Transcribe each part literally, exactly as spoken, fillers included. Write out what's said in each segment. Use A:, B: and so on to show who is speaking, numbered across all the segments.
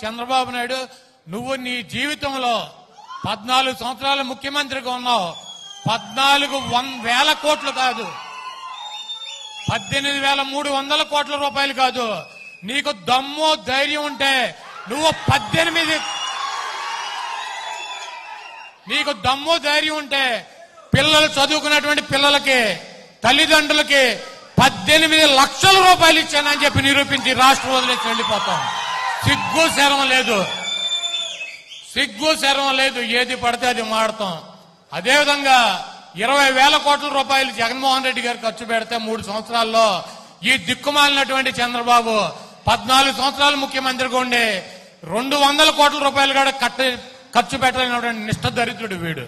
A: చంద్రబాబు నాయుడు నువ్వు నీ జీవితంలో పద్నాలుగు సంవత్సరాలు ముఖ్యమంత్రిగా ఉన్నావు. పద్నాలుగు వన్ వేల కోట్లు కాదు, పద్దెనిమిది వేల మూడు వందల కోట్ల రూపాయలు కాదు. నీకు దమ్ము ధైర్యం ఉంటే నువ్వు పద్దెనిమిది నీకు దమ్ము ధైర్యం ఉంటే పిల్లలు చదువుకున్నటువంటి పిల్లలకి తల్లిదండ్రులకి పద్దెనిమిది లక్షల రూపాయలు ఇచ్చానని చెప్పి నిరూపించి రాష్ట్రం వదిలేసి వెళ్ళిపోతాం. సిగ్గు శరం లేదు, సిగ్గు శరం లేదు. ఏది పడితే అది మాడతాం. అదేవిధంగా ఇరవై వేల కోట్ల రూపాయలు జగన్మోహన్ రెడ్డి గారు ఖర్చు పెడితే మూడు సంవత్సరాల్లో ఈ దిక్కుమాలినటువంటి చంద్రబాబు పద్నాలుగు సంవత్సరాలు ముఖ్యమంత్రిగా ఉండి రెండు వందల కోట్ల రూపాయలు కూడా కట్ట ఖర్చు పెట్టలేనటువంటి నిష్ఠ దరిద్రుడు వీడు.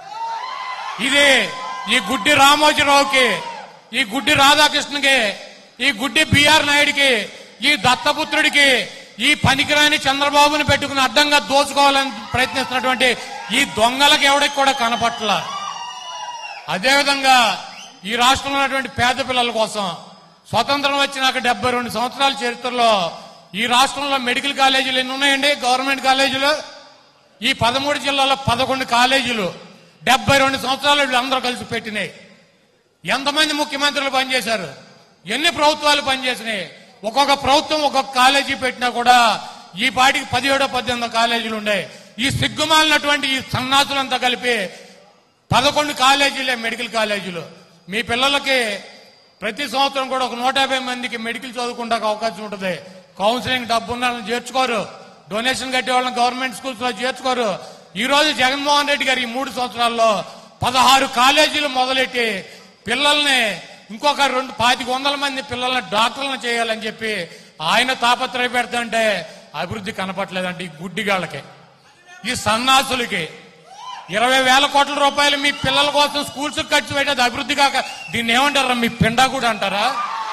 A: ఇది ఈ గుడ్డి రామోజీరావుకి, ఈ గుడ్డి రాధాకృష్ణకి, ఈ గుడ్డి బిఆర్ నాయుడికి, ఈ దత్తపుత్రుడికి, ఈ పనికిరాని చంద్రబాబుని పెట్టుకుని అడ్డంగా దోచుకోవాలని ప్రయత్నిస్తున్నటువంటి ఈ దొంగలకు ఎవరికి కూడా కనపట్ల. అదేవిధంగా ఈ రాష్ట్రంలో ఉన్నటువంటి పేద పిల్లల కోసం స్వతంత్రం వచ్చినాక డెబ్బై రెండు సంవత్సరాల చరిత్రలో ఈ రాష్ట్రంలో మెడికల్ కాలేజీలు ఎన్ని ఉన్నాయండి? గవర్నమెంట్ కాలేజీలు ఈ పదమూడు జిల్లాలో పదకొండు కాలేజీలు డెబ్బై రెండు సంవత్సరాలు వీళ్ళందరూ కలిసి పెట్టినాయి. ఎంతమంది ముఖ్యమంత్రులు పనిచేశారు? ఎన్ని ప్రభుత్వాలు పనిచేసినాయి? ఒక్కొక్క ప్రభుత్వం ఒక్కొక్క కాలేజీ పెట్టినా కూడా ఈ పాటికి పదిహేడో పద్దెనిమిదో కాలేజీలు ఉన్నాయి. ఈ సిగ్గుమాలినటువంటి ఈ సన్నాసులంతా కలిపి పదకొండు కాలేజీలే మెడికల్ కాలేజీలు. మీ పిల్లలకి ప్రతి సంవత్సరం కూడా ఒక నూట యాభై మందికి మెడికల్ చదువుకుంటే అవకాశం ఉంటుంది. కౌన్సిలింగ్ డబ్బున్న వాళ్ళని చేర్చుకోరు, డొనేషన్ కట్టే వాళ్ళని గవర్నమెంట్ స్కూల్స్ లో చేర్చుకోరు. ఈ రోజు జగన్మోహన్ రెడ్డి గారు ఈ మూడు సంవత్సరాల్లో పదహారు కాలేజీలు మొదలెట్టి పిల్లల్ని ఇంకొక రెండు పాతిక వందల మంది పిల్లల్ని డాక్టర్లను చేయాలని చెప్పి ఆయన తాపత్రయ పెడతాంటే అభివృద్ధి కనపట్లేదంటే ఈ గుడ్డిగాళ్ళకి, ఈ సన్నాసులకి ఇరవై వేల కోట్ల రూపాయలు మీ పిల్లల కోసం స్కూల్స్ ఖర్చు పెట్టేది అభివృద్ధి కాక దీన్ని ఏమంటారా? మీ పిండా కూడా అంటారా?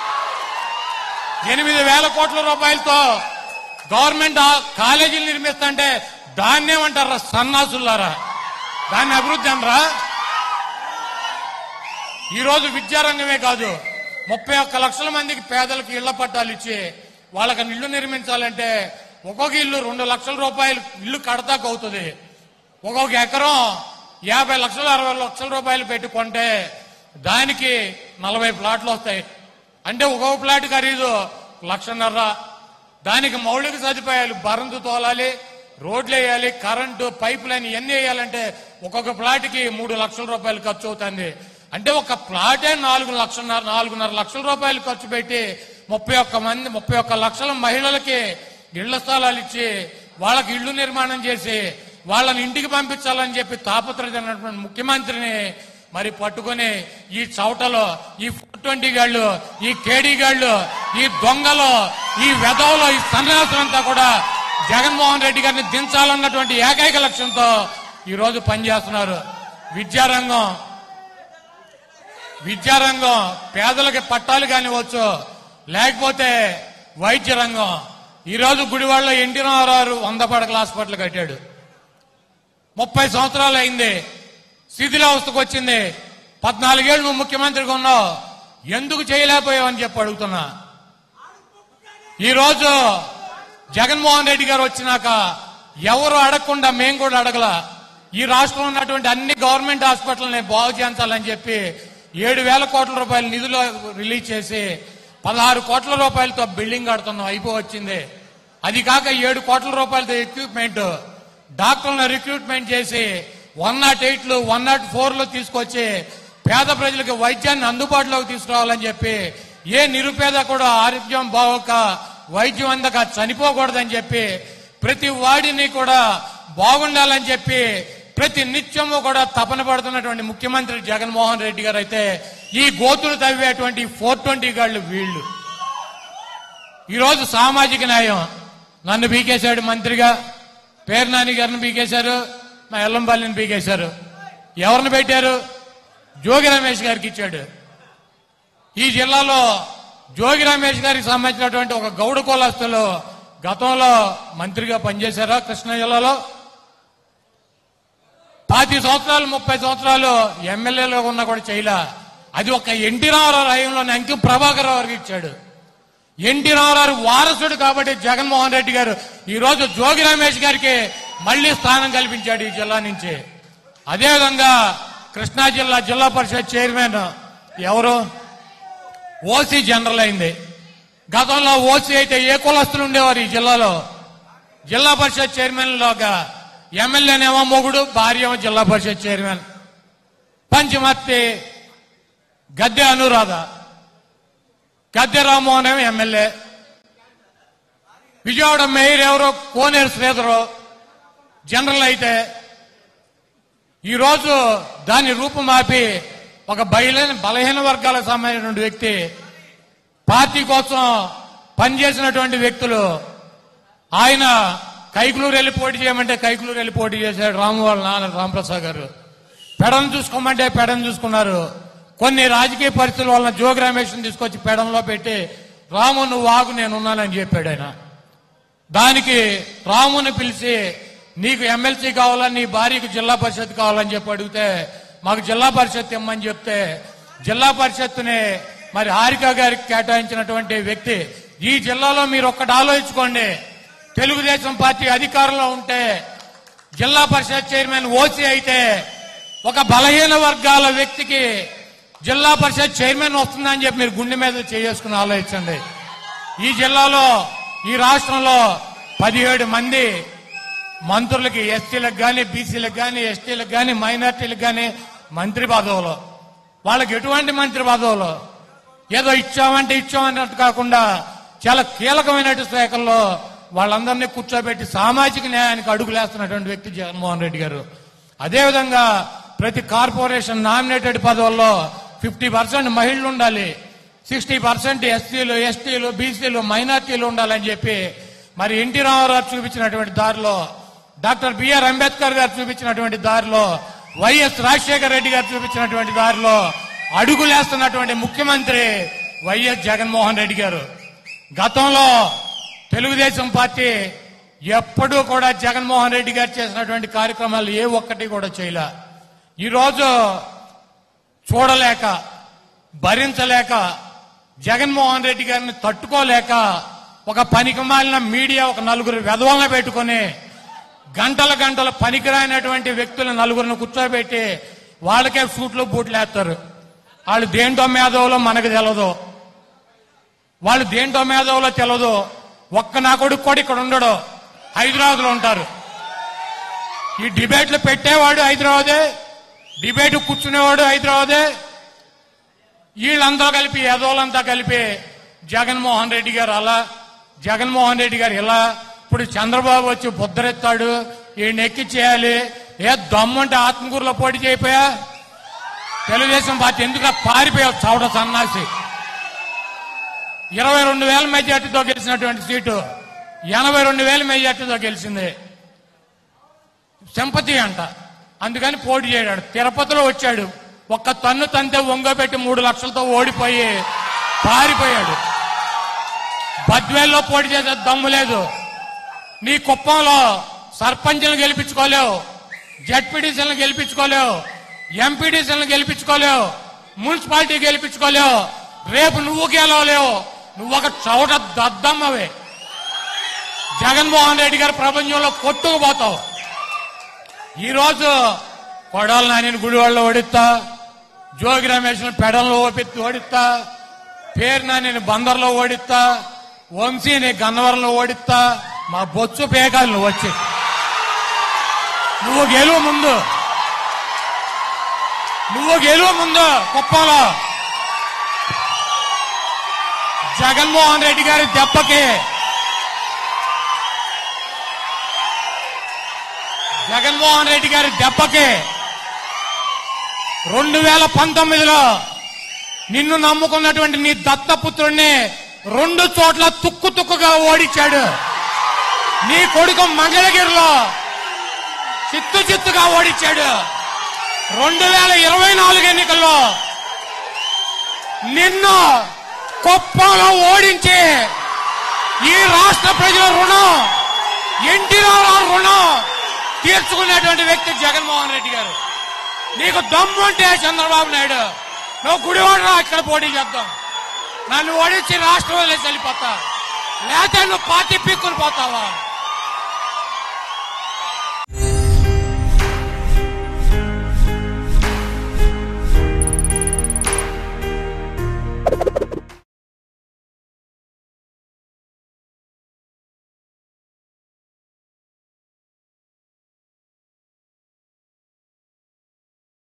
A: ఎనిమిది వేల కోట్ల రూపాయలతో గవర్నమెంట్ కాలేజీలు నిర్మిస్తుంటే దాన్ని ఏమంటారా? సన్నాసులారా, దాన్ని అభివృద్ధి అనరా? ఈ రోజు విద్యారంగమే కాదు, ముప్పై ఒక్క లక్షల మందికి పేదలకు ఇళ్ల పట్టాలు ఇచ్చి వాళ్ళకి ఇళ్లు నిర్మించాలంటే ఒక్కొక్క ఇల్లు రెండు లక్షల రూపాయలు ఇల్లు కడతాకు అవుతుంది. ఒక్కొక్క ఎకరం యాభై లక్షలు అరవై లక్షల రూపాయలు పెట్టుకుంటే దానికి నలభై ప్లాట్లు వస్తాయి. అంటే ఒక్కొక్క ప్లాట్ ఖరీదు లక్షన్నర. దానికి మౌలిక సదుపాయాలు బరంతు తోలాలి, రోడ్లు వేయాలి, కరెంటు పైప్ లైన్ ఇవన్నీ వేయాలంటే ఒక్కొక్క ప్లాట్కి మూడు లక్షల రూపాయలు ఖర్చు అవుతుంది. అంటే ఒక ప్లాటే నాలుగు లక్షన్నర నాలుగున్నర లక్షల రూపాయలు ఖర్చు పెట్టి ముప్పై ఒక్క మంది ముప్పై ఒక్క లక్షల మహిళలకి ఇళ్ల స్థలాలు ఇచ్చి వాళ్ళకి ఇళ్లు నిర్మాణం చేసి వాళ్ళని ఇంటికి పంపించాలని చెప్పి తాపత్రయమైనటువంటి ముఖ్యమంత్రిని మరి పట్టుకుని ఈ చౌటలో ఈ ఫోర్ ట్వంటీ గాళ్లు, ఈ కేడీ గాళ్లు, ఈ దొంగలు, ఈ వెధవలు, ఈ సన్యాసులంతా కూడా జగన్మోహన్ రెడ్డి గారిని దించాలన్నటువంటి ఏకైక లక్ష్యంతో ఈ రోజు పనిచేస్తున్నారు. విద్యారంగం విద్యారంగం పేదలకి పట్టాలు కానివచ్చు, లేకపోతే వైద్య రంగం. ఈరోజు గుడివాడలో ఎన్టీ రామారావు వంద పడకల హాస్పిటల్ కట్టాడు. ముప్పై సంవత్సరాలు అయింది, శిథిలావస్థకు వచ్చింది. పద్నాలుగేళ్లు నువ్వు ముఖ్యమంత్రిగా ఉన్నావు, ఎందుకు చేయలేకపోయావు అని చెప్పి అడుగుతున్నా. ఈరోజు జగన్మోహన్ రెడ్డి గారు వచ్చినాక ఎవరు అడగకుండా మేము కూడా అడగల. ఈ రాష్ట్రంలో ఉన్నటువంటి అన్ని గవర్నమెంట్ హాస్పిటల్ని బాగు చేయించాలని చెప్పి ఏడు వేల కోట్ల రూపాయల నిధులు రిలీజ్ చేసి పదహారు కోట్ల రూపాయలతో బిల్డింగ్ కడుతున్నాం, అయిపో వచ్చింది. అది కాక ఏడు కోట్ల రూపాయలతో ఎక్విప్మెంట్, డాక్టర్లను రిక్రూట్మెంట్ చేసి వన్ నాట్ ఎయిట్లు వన్ నాట్ ఫోర్లు తీసుకొచ్చి పేద ప్రజలకు వైద్యాన్ని అందుబాటులోకి తీసుకురావాలని చెప్పి ఏ నిరుపేద కూడా ఆరోగ్యం బాగోక వైద్యం అందక చనిపోకూడదని చెప్పి ప్రతి వాడిని కూడా బాగుండాలని చెప్పి ప్రతి నిత్యము కూడా తపన పడుతున్నటువంటి ముఖ్యమంత్రి జగన్మోహన్ రెడ్డి గారు అయితే ఈ గోతులు తవ్వేటువంటి ఫోర్ ట్వంటీ గాళ్లు వీళ్లు. ఈరోజు సామాజిక న్యాయం నన్ను బీకేశాడు మంత్రిగా, పేర్నాని గారిని బీకేశారు, మా ఎల్లంపల్లిని బీకేశారు. ఎవరిని పెట్టారు? జోగి రమేష్ గారికి ఇచ్చాడు. ఈ జిల్లాలో జోగి రమేష్ గారికి సంబంధించినటువంటి ఒక గౌడ కులస్తులు గతంలో మంత్రిగా పనిచేశారా? కృష్ణా జిల్లాలో పాతి సంవత్సరాలు ముప్పై సంవత్సరాలు ఎమ్మెల్యేలో ఉన్నా కూడా చేయలా. అది ఒక ఎన్టీ రామారావు హయాంలోనే అంకిం ప్రభాకర్ రావు గారికి ఇచ్చాడు. ఎన్టీ రామారావు వారసుడు కాబట్టి జగన్మోహన్ రెడ్డి గారు ఈ రోజు జోగి రమేష్ గారికి మళ్లీ స్థానం కల్పించాడు ఈ జిల్లా నుంచి. అదేవిధంగా కృష్ణా జిల్లా జిల్లా పరిషత్ చైర్మన్ ఎవరు ఓసీ జనరల్ అయింది. గతంలో ఓసీ అయితే ఏ కులస్తులు ఉండేవారు ఈ జిల్లాలో? జిల్లా పరిషత్ చైర్మన్ లోగా ఎమ్మెల్యేనేమో మొగుడు, భార్య ఏమో జిల్లా పరిషత్ చైర్మన్. పంచమర్తి గద్దె అనురాధ, గద్దె రామ్మోహన్ ఏమో ఎమ్మెల్యే. విజయవాడ మేయర్ ఎవరో కోనేరు శ్రీధరు జనరల్ అయితే ఈరోజు దాన్ని రూపుమాపి ఒక బయలైన బలహీన వర్గాలకు సంబంధించినటువంటి వ్యక్తి, పార్టీ కోసం పనిచేసినటువంటి వ్యక్తులు. ఆయన కైకులూరు వెళ్ళి పోటీ చేయమంటే కైకులూరు వెళ్ళి పోటీ చేశాడు రాము వాళ్ళ నాన్న రామప్రసాద్ గారు. పెడను చూసుకోమంటే పెడను చూసుకున్నారు. కొన్ని రాజకీయ పరిస్థితుల వలన జోగి రమేష్ తీసుకొచ్చి పెడంలో పెట్టి రాము నువ్వు వాగు నేనున్నానని చెప్పాడు ఆయన. దానికి రాముని పిలిచి నీకు ఎమ్మెల్సీ కావాలని, నీ భార్యకు జిల్లా పరిషత్ కావాలని చెప్పి అడిగితే మాకు జిల్లా పరిషత్ ఇమ్మని చెప్తే జిల్లా పరిషత్తుని మరి హారిక గారికి కేటాయించినటువంటి వ్యక్తి. ఈ జిల్లాలో మీరు ఒక్కటి ఆలోచించుకోండి, తెలుగుదేశం పార్టీ అధికారంలో ఉంటే జిల్లా పరిషత్ చైర్మన్ ఓసీ అయితే ఒక బలహీన వర్గాల వ్యక్తికి జిల్లా పరిషత్ చైర్మన్ వస్తుందని చెప్పి మీరు గుండె మీద చేసుకుని ఆలోచించండి. ఈ జిల్లాలో ఈ రాష్ట్రంలో పదిహేడు మంది మంత్రులకి ఎస్టీలకు కానీ, బీసీలకు కానీ, ఎస్టీలకు కానీ, మైనార్టీలకు కానీ మంత్రి పదవులు. వాళ్ళకి ఎటువంటి మంత్రి పదవులు? ఏదో ఇచ్చామంటే ఇచ్చామన్నట్టు కాకుండా చాలా కీలకమైన శాఖల్లో వాళ్ళందరినీ కూర్చోబెట్టి సామాజిక న్యాయానికి అడుగులేస్తున్నటువంటి వ్యక్తి జగన్మోహన్ రెడ్డి గారు. అదేవిధంగా ప్రతి కార్పొరేషన్ నామినేటెడ్ పదవుల్లో ఫిఫ్టీ పర్సెంట్ మహిళలు ఉండాలి, సిక్స్టీ పర్సెంట్ ఎస్సీలు, ఎస్టీలు, బీసీలు, మైనార్టీలు ఉండాలని చెప్పి మరి ఎన్టీ రామారావు చూపించినటువంటి దారిలో, డాక్టర్ బిఆర్ అంబేద్కర్ గారు చూపించినటువంటి దారిలో, వైఎస్ రాజశేఖర రెడ్డి గారు చూపించినటువంటి దారిలో అడుగులేస్తున్నటువంటి ముఖ్యమంత్రి వైఎస్ జగన్మోహన్ రెడ్డి గారు. గతంలో తెలుగుదేశం పార్టీ ఎప్పుడూ కూడా జగన్మోహన్ రెడ్డి గారు చేసినటువంటి కార్యక్రమాలు ఏ ఒక్కటి కూడా చేయలే. ఈరోజు చూడలేక, భరించలేక, జగన్మోహన్ రెడ్డి గారిని తట్టుకోలేక ఒక పనికిమాలిన మీడియా ఒక నలుగురు వెధవలను పెట్టుకుని గంటల గంటల పనికిరాయినటువంటి వ్యక్తులు నలుగురిని కూర్చోబెట్టి వాళ్ళకే సూట్లు బూట్లు వేస్తారు. వాళ్ళు దేంటో మేధవులో మనకు తెలదు, వాళ్ళు దేంటో మేధవులో తెలదు. ఒక్క నా కొడుకు కూడా ఇక్కడ ఉండడు, హైదరాబాద్ లో ఉంటారు. ఈ డిబేట్లు పెట్టేవాడు హైదరాబాదే, డిబేట్ కూర్చునేవాడు హైదరాబాదే. వీళ్ళందరూ కలిపి యదవులంతా కలిపి జగన్మోహన్ రెడ్డి గారు అలా, జగన్మోహన్ రెడ్డి గారు ఇలా, ఇప్పుడు చంద్రబాబు వచ్చి బుద్ధరెత్తాడు, ఈయన ఎక్కి చేయాలి. ఏ దమ్ముంటే ఆత్మకూరులో పోటీ చేయపోయా? తెలుగుదేశం పార్టీ ఎందుకు పారిపోయావు చౌడ సన్నాసి? ఇరవై రెండు వేల మెజార్టీతో గెలిచినటువంటి సీటు ఎనభై రెండు వేల మెజార్టీతో గెలిచింది. సింపతి అంట, అందుకని పోటీ చేయడాడు. తిరుపతిలో వచ్చాడు, ఒక్క తన్ను తంతే ఒంగోబెట్టి మూడు లక్షలతో ఓడిపోయి పారిపోయాడు. బద్వేల్లో పోటీ చేసే దమ్ము లేదు. నీ కుప్పంలో సర్పంచ్లను గెలిపించుకోలేవు, జడ్పీటీసీలను గెలిపించుకోలేవు, ఎంపీటీసీలను గెలిపించుకోలేవు, మున్సిపాలిటీ గెలిపించుకోలేవు. రేపు నువ్వు గెలవలేవు, నువ్వు ఒక చౌట దద్దమ్మవే. జగన్మోహన్ రెడ్డి గారి ప్రపంచంలో కొట్టుకుపోతావు. ఈరోజు కొడాల నాని గుడివాడలో ఓడిస్తా, జోగి రమేష్ పెడల్లో ఓపెత్తి ఓడిస్తా, పేరు నాని బందర్లో ఓడిస్తా, వంశీని గన్నవరంలో ఓడిస్తా. మా బొచ్చు పేకాలు నువ్వు వచ్చి నువ్వు గెలువు ముందు, నువ్వు గెలువు ముందు. కుప్పంలో జగన్మోహన్ రెడ్డి గారి దెబ్బకి, జగన్మోహన్ రెడ్డి గారి దెబ్బకి రెండు వేల పంతొమ్మిదిలో నిన్ను నమ్ముకున్నటువంటి నీ దత్తపుత్రుడిని రెండు చోట్ల తుక్కు తుక్కుగా ఓడించాడు. నీ కొడుకు మంగళగిరిలో చిత్తు చిత్తుగా ఓడించాడు. రెండు వేల ఇరవై నాలుగు ఎన్నికల్లో నిన్ను కుప్పంలో ఓడించి ఈ రాష్ట్ర ప్రజల రుణం, ఎన్టీ రామారావు రుణం తీర్చుకునేటువంటి వ్యక్తి జగన్మోహన్ రెడ్డి గారు. నీకు దమ్ము అంటే చంద్రబాబు నాయుడు, నువ్వు గుడివాడ ఇక్కడ పోటీ చేద్దాం. నన్ను ఓడించి రాష్ట్రం వదిలేసి వెళ్ళిపోతా, లేకపోతే నువ్వు పార్టీ పీక్కుని పోతావా?